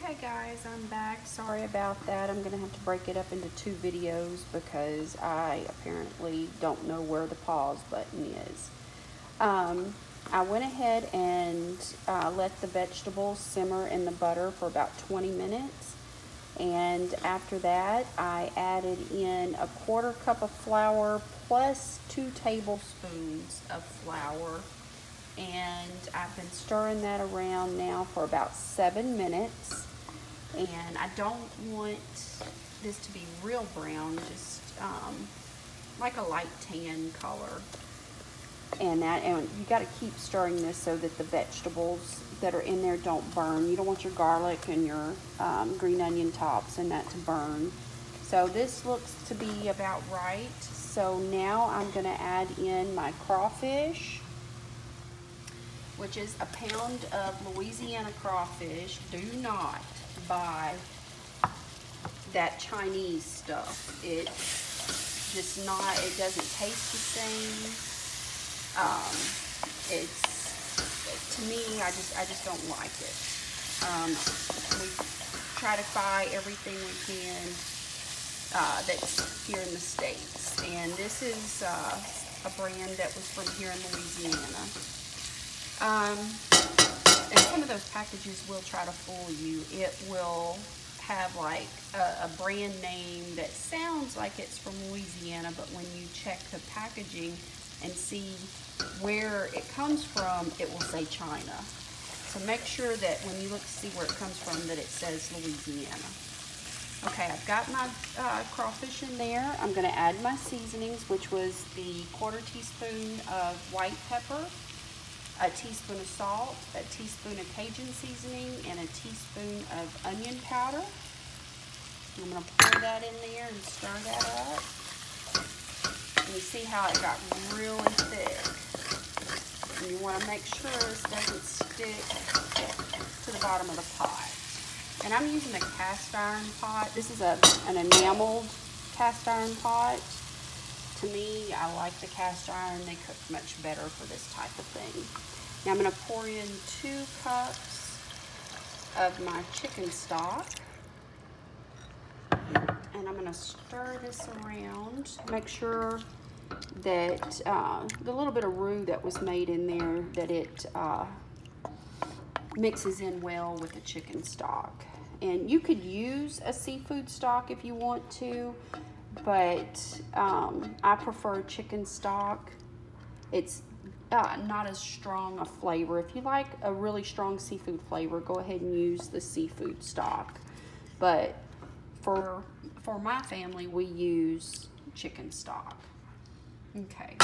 Okay guys, I'm back. Sorry about that. I'm gonna have to break it up into two videos because I apparently don't know where the pause button is. I went ahead and let the vegetables simmer in the butter for about 20 minutes. And after that, I added in a 1/4 cup of flour plus 2 tablespoons of flour. And I've been stirring that around now for about 7 minutes. And I don't want this to be real brown, just like a light tan color. And you got to keep stirring this so that the vegetables that are in there don't burn. You don't want your garlic and your green onion tops and that to burn. So this looks to be about right. So now I'm going to add in my crawfish, which is a pound of Louisiana crawfish. Do not buy that Chinese stuff. It doesn't taste the same. To me, I just don't like it. We try to buy everything we can that's here in the States. And this is a brand that was from here in Louisiana. And some of those packages will try to fool you. It will have like a brand name that sounds like it's from Louisiana, but when you check the packaging and see where it comes from, it will say China. So make sure that when you look to see where it comes from, that it says Louisiana. Okay, I've got my crawfish in there. I'm going to add my seasonings, which was the 1/4 teaspoon of white pepper, a teaspoon of salt, a teaspoon of Cajun seasoning, and a teaspoon of onion powder. I'm going to pour that in there and stir that up. And you see how it got really thick. And you want to make sure this doesn't stick to the bottom of the pot. And I'm using a cast iron pot. This is an enameled cast iron pot. To me, I like the cast iron. They cook much better for this type of thing. Now I'm going to pour in 2 cups of my chicken stock. And I'm going to stir this around. Make sure that the little bit of roux that was made in there, that it mixes in well with the chicken stock. And you could use a seafood stock if you want to, but I prefer chicken stock. It's not as strong a flavor. If you like a really strong seafood flavor, go ahead and use the seafood stock. But for my family, we use chicken stock. Okay.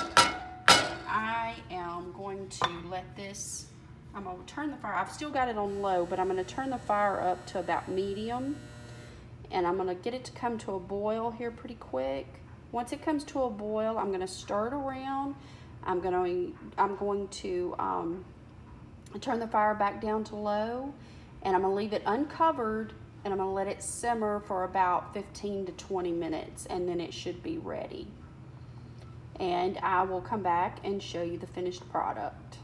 I am going to let this, I'm going to turn the fire, I've still got it on low, but I'm going to turn the fire up to about medium. And I'm going to get it to come to a boil here pretty quick. Once it comes to a boil, I'm going to stir it around. I'm going to turn the fire back down to low, and I'm going to leave it uncovered, and I'm going to let it simmer for about 15 to 20 minutes, and then it should be ready. And I will come back and show you the finished product.